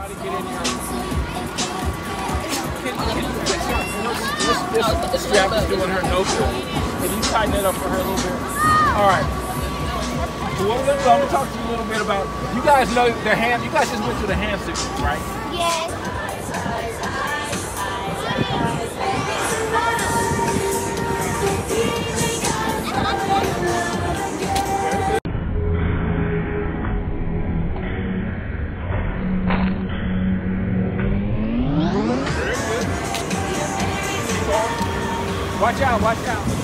Somebody get in here. This strap is doing her no good. Can you tighten it up for her a little bit? All right. So what we're going to talk to you a little bit about. You guys know the ham. You guys just went through the ham sickness, right? Yes. Watch out, watch out.